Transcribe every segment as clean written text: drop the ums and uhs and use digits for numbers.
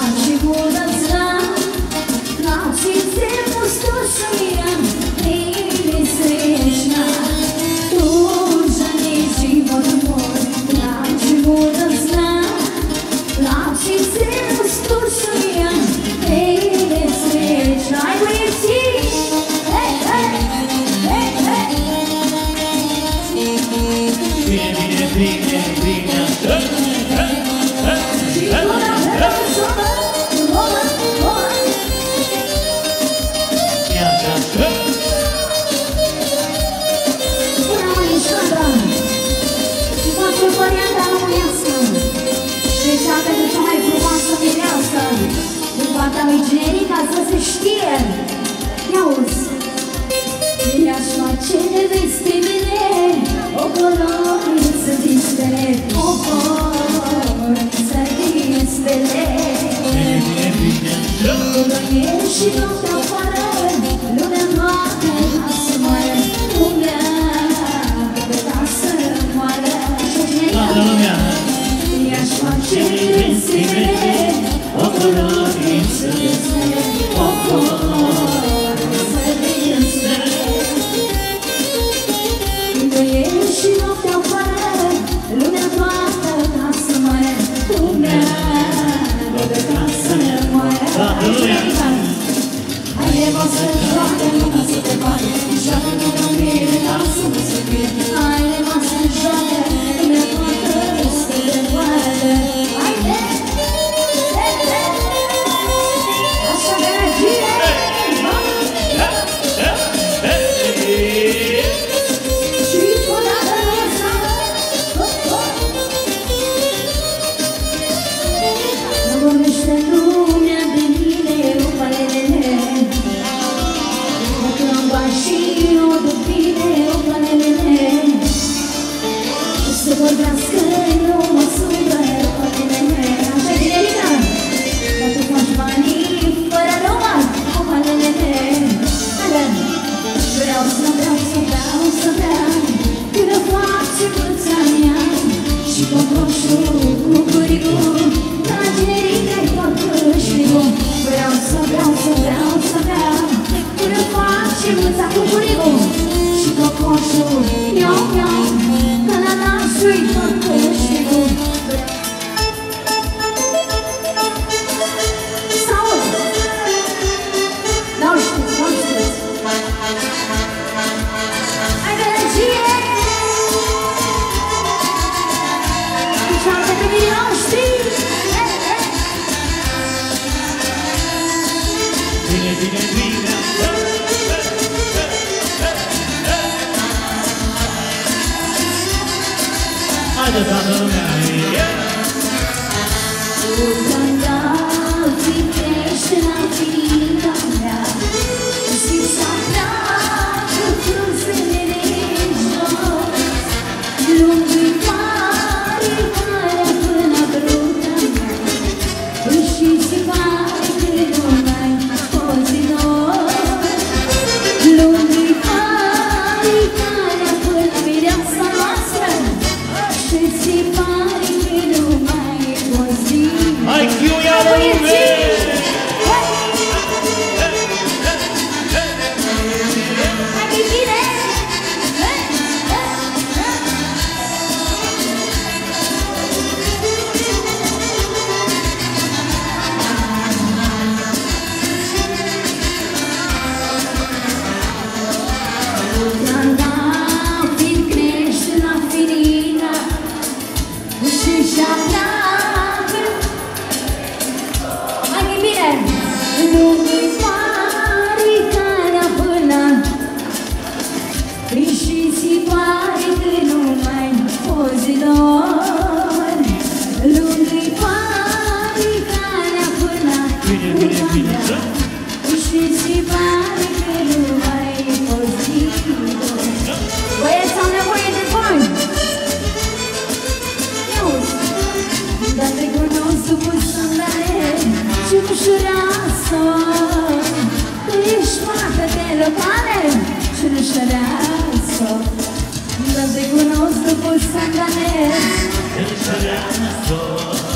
Eu te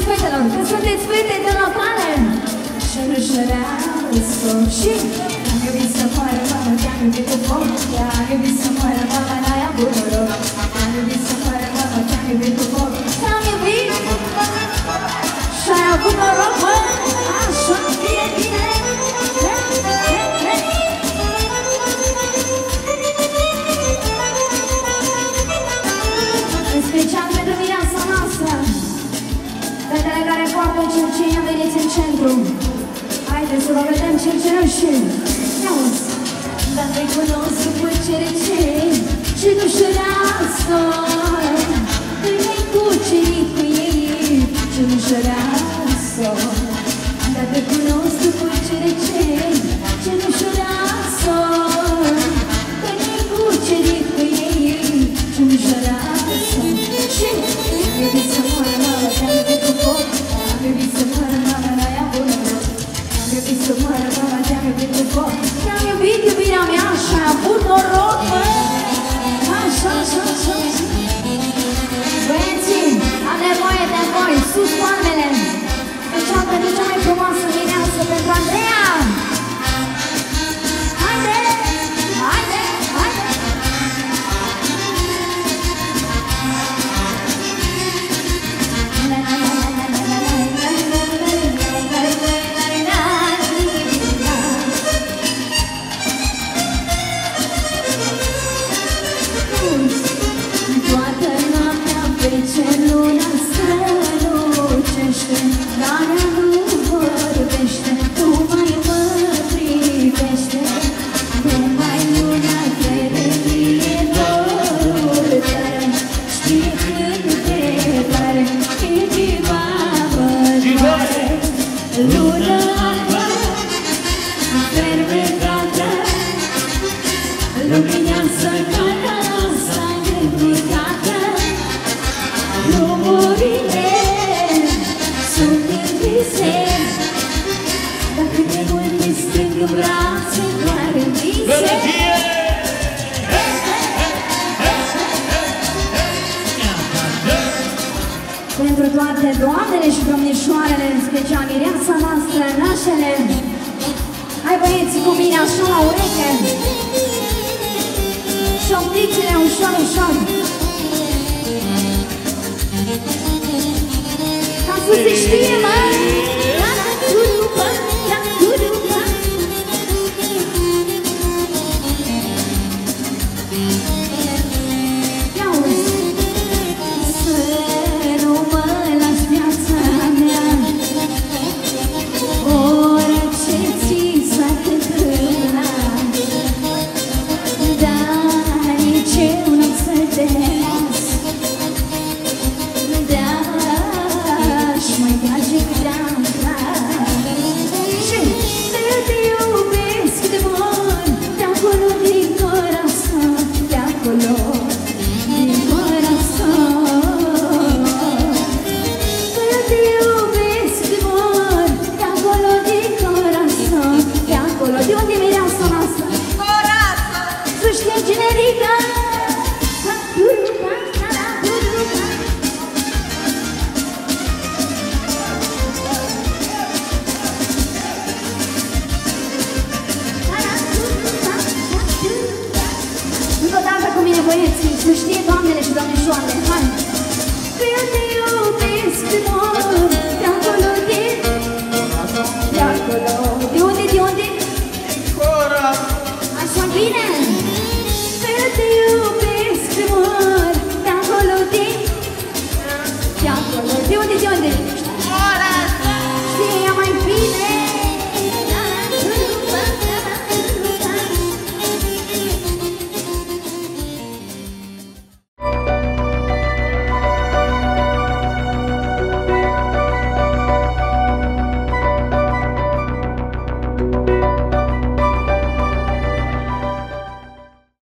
fetelor, că sunteți fete de la pale. Și nu șerească și am iubit să moară mama, te-am iubit cu foc. Te-am iubit să moară mama, n-aia bunoroc. Te-am iubit să moară mama, te-am iubit cu foc. Te-am iubit și-ai avut noroc, bă. Așa, bine, bine. În special pentru mireasa noastră, fetele care poartă cercenia, veniți în centru. Haideți să vă vedem cercerășii. Ia-uzi! Dar te cunosc după cercei și nu șurească. Te-ai cucerit cu ei și nu șurească. Dar te cunosc după cercei și nu șurească. Te-ai cucerit cu ei și nu șurească. Și am iubit să moară mama, te-am iubit cu foc. Am iubit să moară mama, n-aia bună. Am iubit să moară mama, te-am iubit cu foc. Te-am iubit, iubirea mea, și-ai avut noroc, bă. Așa, așa, așa. Băieții, am nevoie de voi, sus palmele. Special pentru cea mai frumoasă mireasă, pentru Andreea. Haide, haide, haide. Toată noaptea pe cer luna strălucește, dar nu vorbește, numai mă privește. Numai luna crede mie dorul tare, știi cât de tare inima mă doare. Luna albă, fermecată, luminează ca casa îmbrăcată. Drumurile sunt învise, dar cât de mult te strâng în brațe, doar în vise. Pentru toate doamnele și domnișoarele, în special mireasa noastră, nașele. Hai băieți cu mine așa la ureche. Șoptițele ușor, ușor. Ca să se știe, mă! La-la-curupa, la-curupa. Ia-uzi! Să nu mă las viața mea, orice ți s-a întâmpla, dar nici eu nu să te las. De-aș mai trage cât-am tras. Și te iubesc de mult, de-acolo din corazon, de-acolo din corazon. Te iubesc de mult, de-acolo din corazon, de-acolo. De unde mireasa noastră? Corazon! Să știm generică! Băieții, să știe doamnele și domnișoarele, hai! Că eu te iubesc de mult, de-acolo din... De-acolo... De unde, de unde? Cora! Așa bine! Că eu te iubesc de mult, de-acolo din... De-acolo... De unde, de unde?